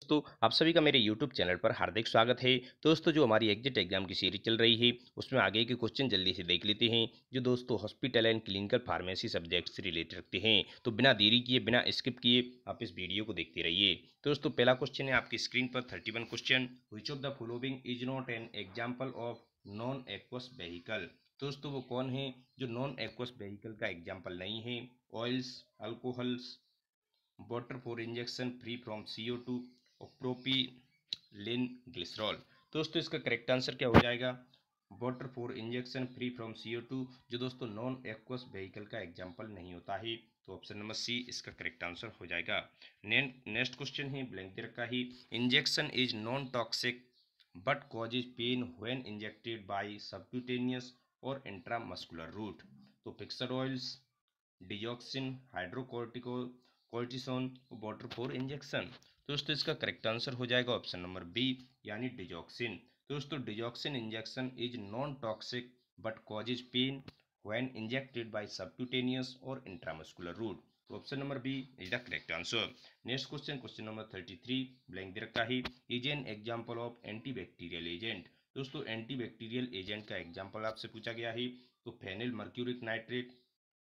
दोस्तों, आप सभी का मेरे YouTube चैनल पर हार्दिक स्वागत है। दोस्तों, जो हमारी एग्जिट एग्जाम की सीरीज चल रही है उसमें आगे के क्वेश्चन जल्दी से देख लेते हैं जो दोस्तों hospital and clinical pharmacy subject से रिलेटेड रखते हैं। तो बिना देरी किए बिना स्किप किए आप इस वीडियो को देखते रहिए। दोस्तों, पहला क्वेश्चन है आपकी स्क्रीन पर 31 question. Which of the following is not an example of non aqueous vehicle. दोस्तों, वो कौन है जो नॉन एक्वस व्हीकल का एग्जाम्पल नहीं है? Oils, alcohols, water for injection free from CO2 और प्रोपीलिन ग्लिसरॉल। दोस्तों, इसका करेक्ट आंसर क्या हो जाएगा? Water for injection free from CO2 जो दोस्तों नॉन एक्वस व्हीकल का एग्जाम्पल नहीं होता है। तो ऑप्शन नंबर सी इसका करेक्ट आंसर हो जाएगा। नेक्स्ट क्वेश्चन है ब्लैंक दे रखा ही। Injection is non toxic but causes pain when injected by subcutaneous और इंट्रामस्कुलर रूट। तो fixed oils, digoxin, hydrocortisone, water for injection. दोस्तों, इसका करेक्ट आंसर हो जाएगा ऑप्शन नंबर बी यानी डिजॉक्सिन। दोस्तों, digoxin injection is non toxic but causes pain when injected by subcutaneous और intramuscular route. तो option number B is the correct answer. Next question, question number 33 blank दे रखा है। Is an example of antibacterial agent. दोस्तों, antibacterial agent का example आपसे पूछा गया है। तो phenyl mercuric nitrate,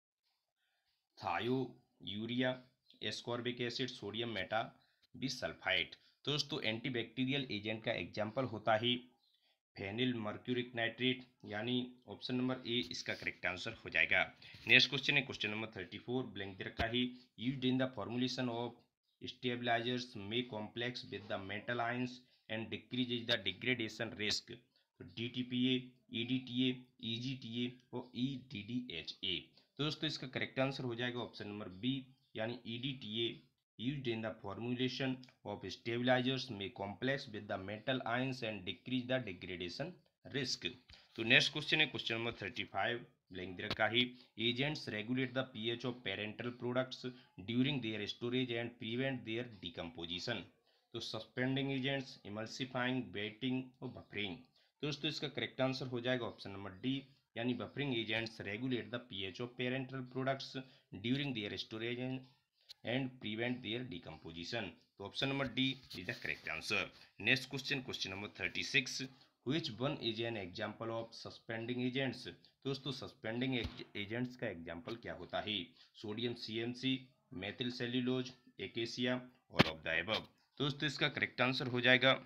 thiourea, ascorbic acid, sodium meta bisulphite. दोस्तों, एंटीबैक्टीरियल एजेंट का एग्जाम्पल होता है फेनिल मर्क्यूरिक नाइट्रेट यानी ऑप्शन नंबर ए इसका करेक्ट आंसर हो जाएगा। नेक्स्ट क्वेश्चन है क्वेश्चन नंबर 34 ब्लैंक दे रखा है। Used in the formulation of stabilisers may complex with the metal ions and decrease the degradation risk. तो DTPA, EDTA, EGTA और EDDHA। दोस्तों, इसका करेक्ट आंसर हो जाएगा ऑप्शन नंबर बी यानी EDTA used in the formulation of stabilizers may complex with the metal ions and decrease the degradation risk। तो next question है question number 35 blank दे रखा है। Agents regulate the pH of parenteral products during their storage and prevent their decomposition. तो suspending agents, emulsifying, wetting और buffering. दोस्तों, इसका correct answer हो जाएगा ऑप्शन नंबर डी यानी buffering agents regulate the pH of parenteral products during their storage and prevent their decomposition. तो option number D is the correct answer. Next question question number 36 which one is an example of suspending agents. दोस्तों, suspending agents का example क्या होता है? Sodium CMC, methyl cellulose, acacia all of the above. दोस्तों, इसका correct answer हो जाएगा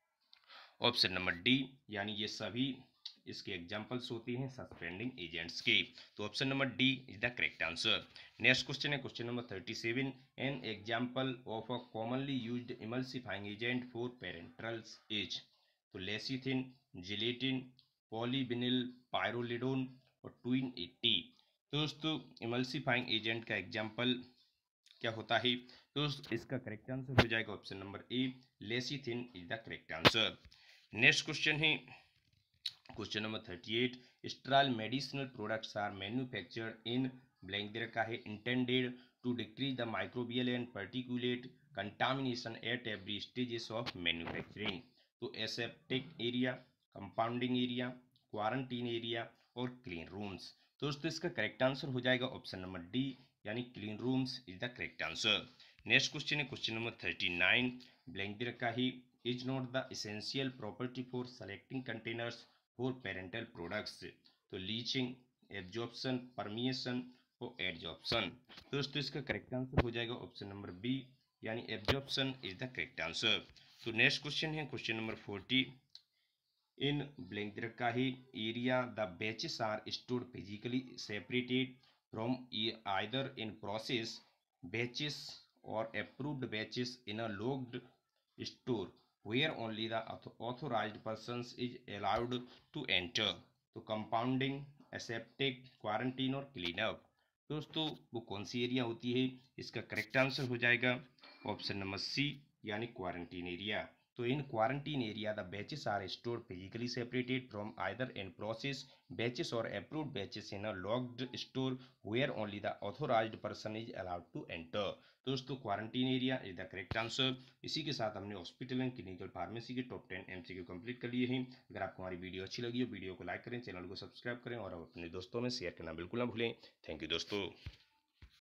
option number D यानी ये सभी इसके एग्जांपल्स होती हैं सस्पेंडिंग एजेंट्स के। तो option number D is the correct answer. Next question है question number 37 an example of a commonly used emulsifying agent for parenterals is. तो लेसिथिन, जिलेटिन, पॉलीविनिल पायरोलिडोन और ट्विन 80। दोस्तों, इमल्सिफाइंग एजेंट का example क्या होता है? दोस्तों, इसका करेक्ट आंसर हो जाएगा option number A lecithin is the correct answer. Next question है question number 38 sterile medicinal products are manufactured in blank दे रखा है intended to decrease the microbial and particulate contamination at every stages of manufacturing. तो aseptic area, compounding area, quarantine area और clean rooms. दोस्तों, इसका correct answer हो जाएगा option number D यानी clean rooms is the correct answer. Next question है question number 39 blank दे रखा है is not the essential property for selecting containers for parenteral products. तो लीचिंग, एब्जॉर्प्शन, परमिएशन और एडजॉर्प्शन। दोस्तों, इसका करेक्ट आंसर हो जाएगा ऑप्शन नंबर बी यानी absorption is the correct answer. तो नेक्स्ट क्वेश्चन है क्वेश्चन नंबर 40 इन ब्लैंक दे रखा है area the batches are stored physically separated from either in process batches और approved batches in a locked store where only the authorized persons is allowed to enter। तो compounding, aseptic, quarantine और clean up. दोस्तों, वो कौन सी area होती है? इसका correct answer हो जाएगा ऑप्शन नंबर सी यानी क्वारंटीन एरिया। तो in quarantine area the batches are stored physically separated from either in process batches और approved batches in a locked store where only the authorised person is allowed to enter. दोस्तों, quarantine area is the correct answer. इसी के साथ हमने hospital and clinical pharmacy के top 10 MCQ complete कर लिए हैं। अगर आपको हमारी वीडियो अच्छी लगी हो वीडियो को लाइक करें, चैनल को सब्सक्राइब करें और अपने दोस्तों में शेयर करना बिल्कुल ना भूलें। थैंक यू दोस्तों।